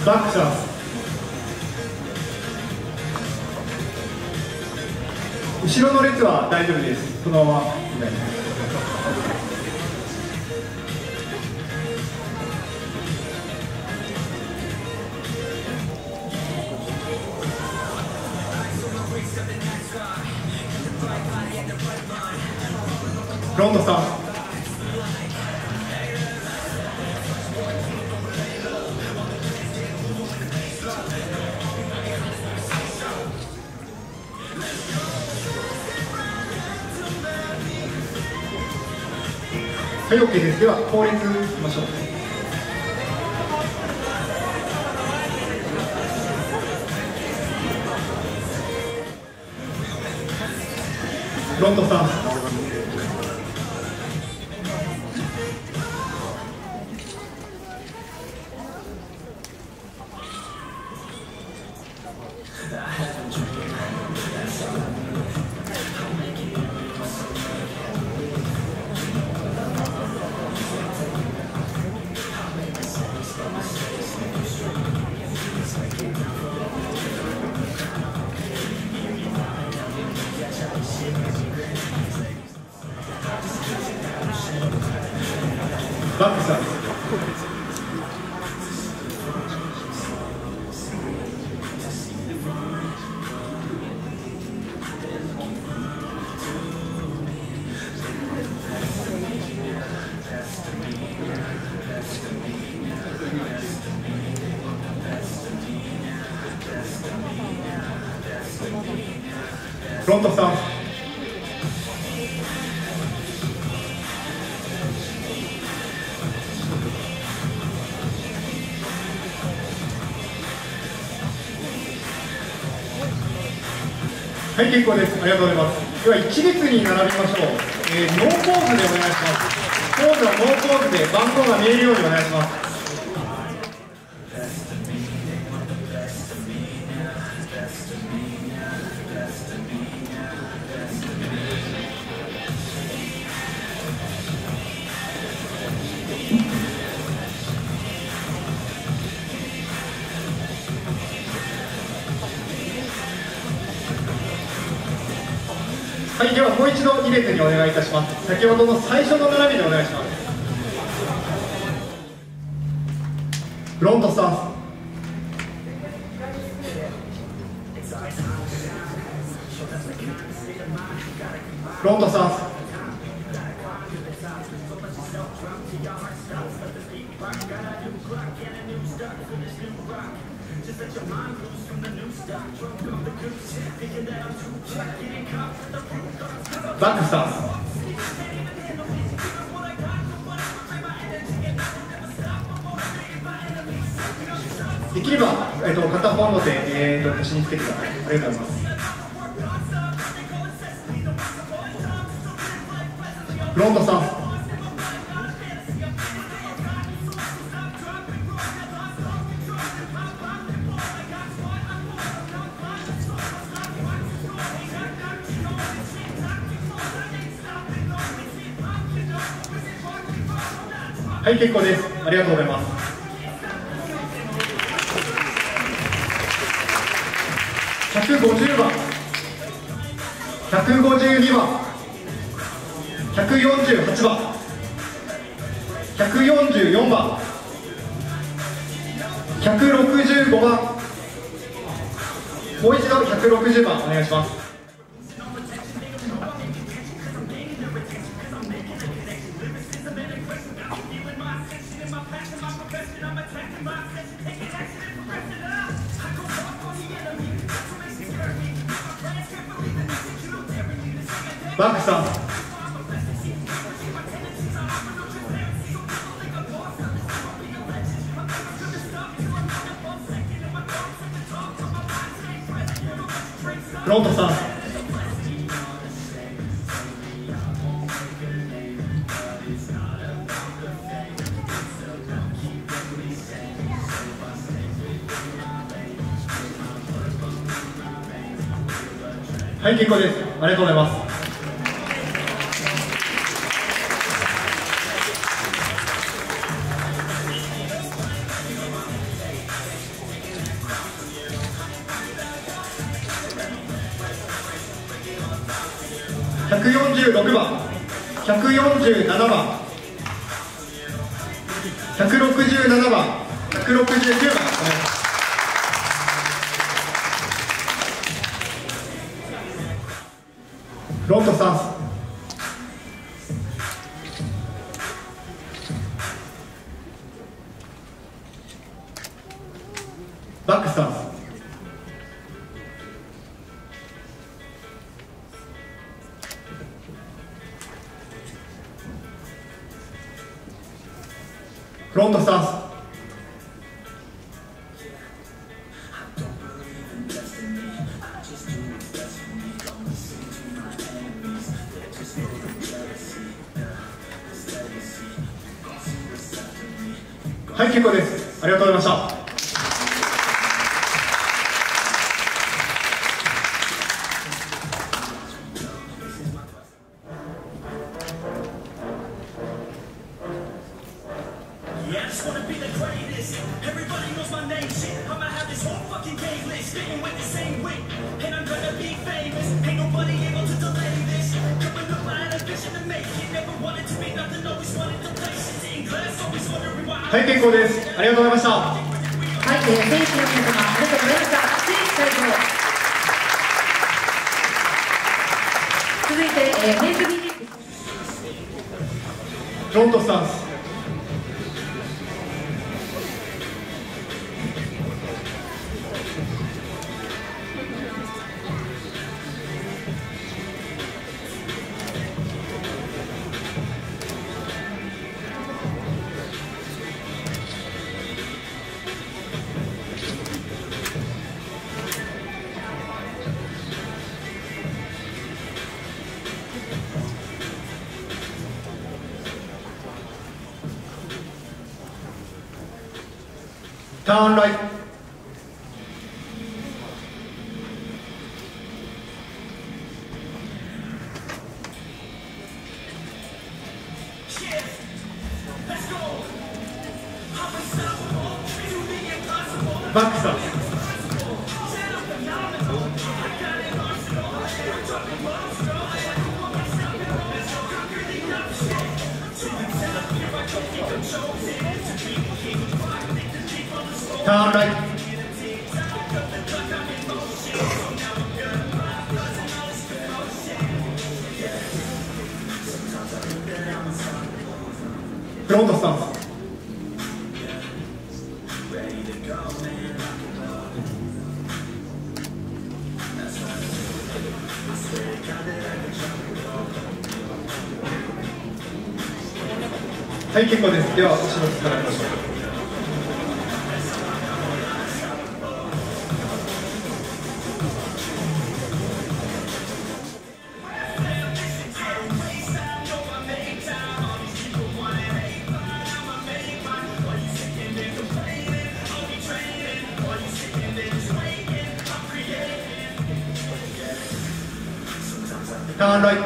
バックします。後ろの列は大丈夫です。そのままフロントスタンス。はい、OK です。では、後列いきましょう。フロントスタンス。バックスタンス。フロントスタンス。はい、結構です。ありがとうございます。では、一列に並びましょう。ノーポーズでお願いします。ポーズはノーポーズで番号が見えるようにお願いします。はい、ではもう一度2列にお願いいたします。先ほどの最初の並びでお願いします。フロントスタンス。フロントスタンス。バックスタンス。できれば、片方の手、腰につけてください。ありがとうございます。フロントスタンス。はい、結構です。ありがとうございます。150番、152番、148番、144番、165番、もう一度160番お願いします。バックスタンス。フロントスタンス。はい、結構です。ありがとうございます。 146番、147番、167番、169番。フロントスタンス、バックスタンス、フロントスタンス、はい、結構です。ありがとうございました。はい、結構です。ありがとうございました。 はい、選手の皆様、ありがとうございました。選手会場。続いて、メイクビジック。 フロントスタンス、ターンライト、バックスタンス、ターンライト、フロントスタンス、はい、結構です。では、後ろにつながりましょう。ターンライト、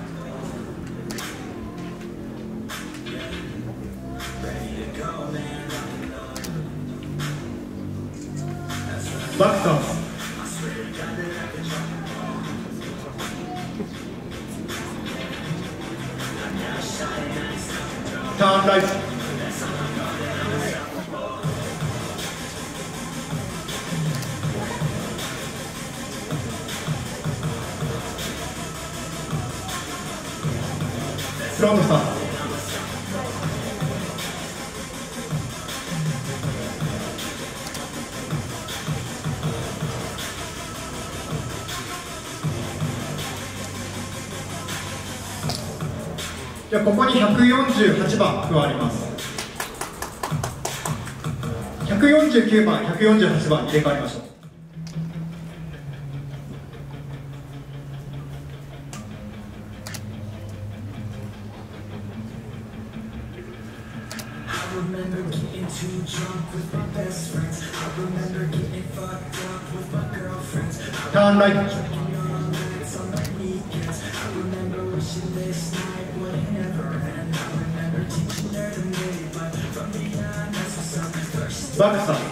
バックスタンス、ターンライト、フロントスタンス、じゃあここに148番加わります。149番、148番入れ替わりましょう。ターンライト、バックスタンス、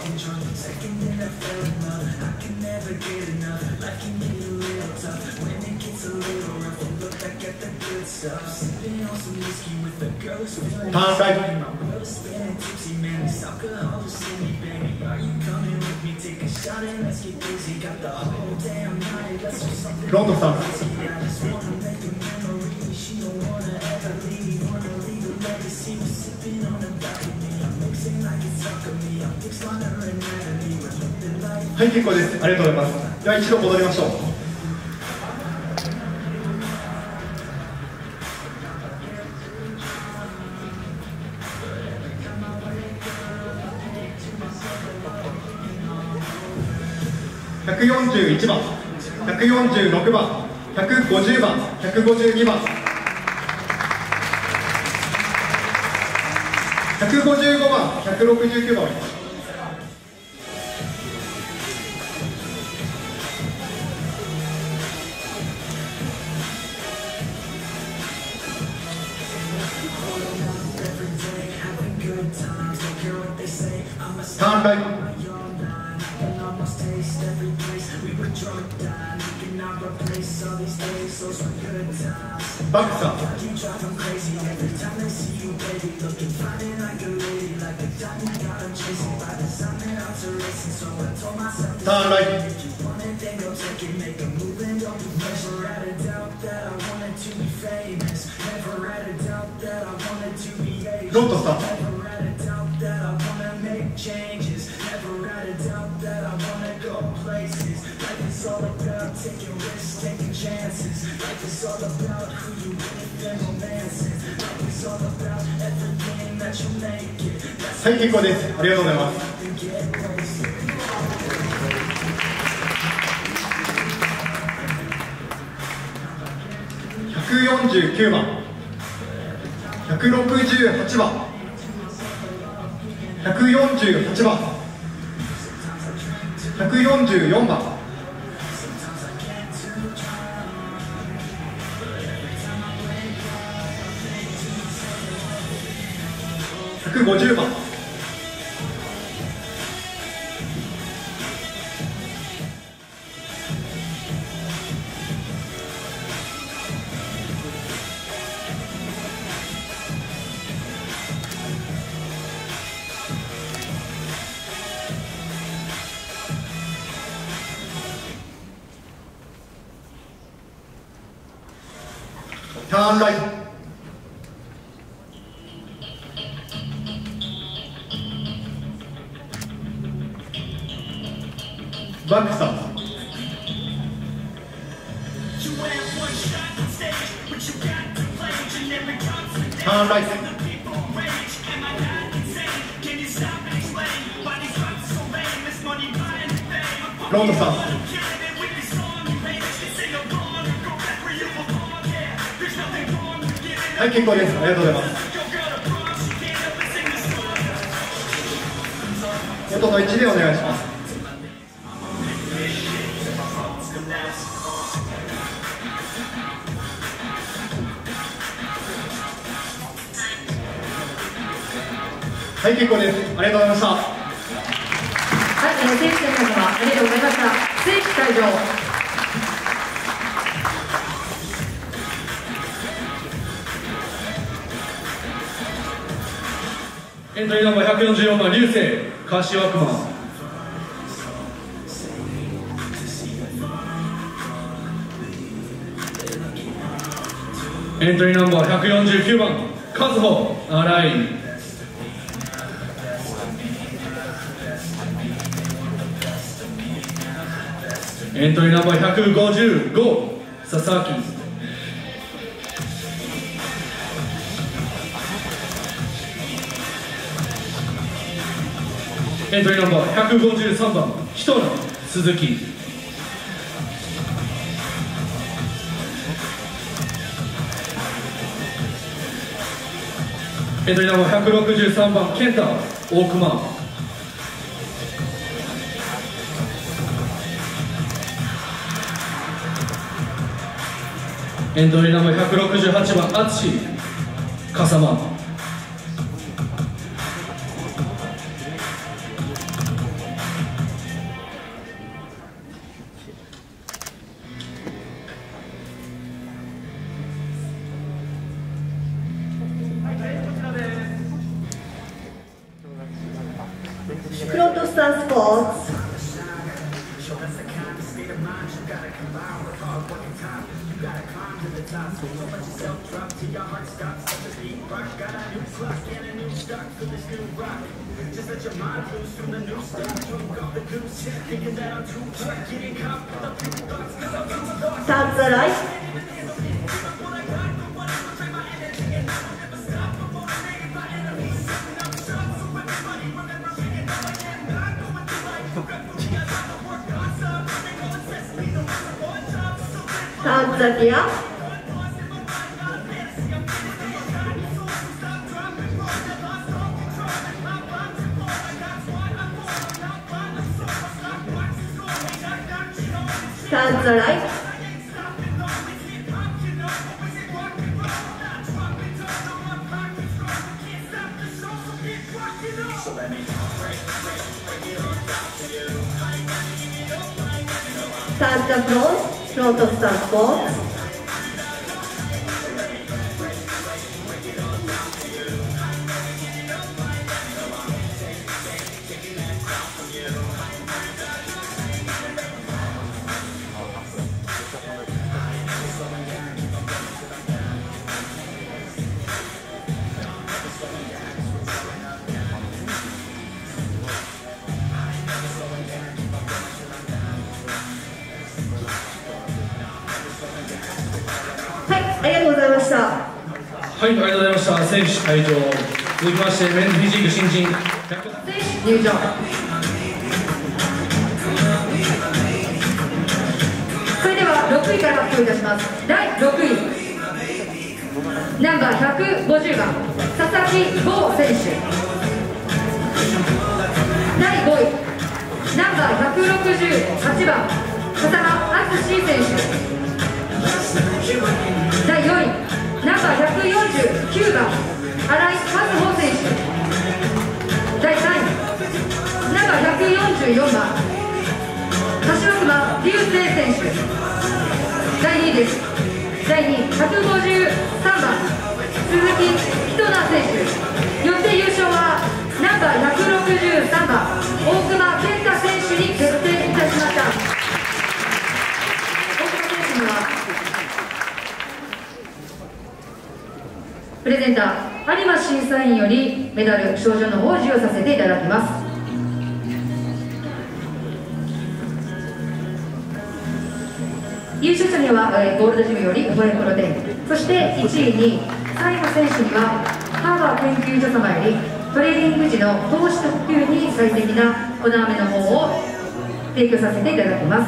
ターンライト。フロントスタンス。はい、結構です。ありがとうございます。では一度戻りましょう。141番、146番、150番、152番、155番、169番。ターンライト。バックサー。ターンライト。フロントスタート。はい、結構です。ありがとうございます。149番、168番、148番、144番、150番、ターンライト。バックスタンス。ターンライト。フロントスタンス。はい、結構です。ありがとうございます。元の位置でお願いします。はい、結構です。ありがとうございました。 はい、選手の皆様ありがとうございました。選手退場。 エントリーナンバー144番、流星、柏熊。エントリーナンバー149番、和穂、新井。エントリーナンバー155、佐々木。エントリーナンバー153番、人野鈴木。エントリーナンバー163番、健太大熊。エントリーナンバー168番、淳笠間。 フロントスタンスポーツ。スタンツアライ。タンザニア。タンザライ。タンザフロント。フロントスタンスポーツ。ありがとうございました。 はい、ありがとうございました。選手退場。続きまして、メンズフィジーク新人。 選手入場。それでは6位から発表いたします。第6位、ナンバー150番、佐々木剛選手。第5位、ナンバー168番、風間篤選手。第4位、ナンバー149番、新井和穂選手。第3位、ナンバー144番、柏熊流星選手。第2位です。第2位、153番、鈴木仁奈選手。よって優勝はナンバー163番、大熊健太選手に決定いたしました。大熊選手にはプレゼンター有馬審査員よりメダル賞状の方を授与させていただきます。優勝者にはゴールドジムよりホエプロテイン、そして1位に最後選手にはハーバー研究所様よりトレーニング時の投資と普及に最適な粉飴の方を提供させていただきます。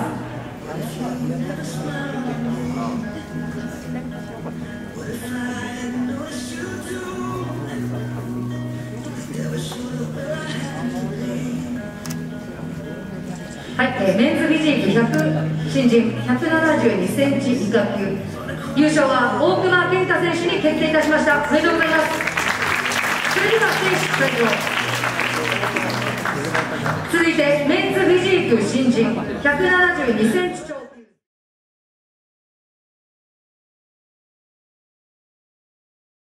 はい、メンズフィジーク100新人172センチ以下級優勝は大熊健太選手に決定いたしました。おめでとうございます。それでは選手会場、続いてメンズフィジーク新人172センチ超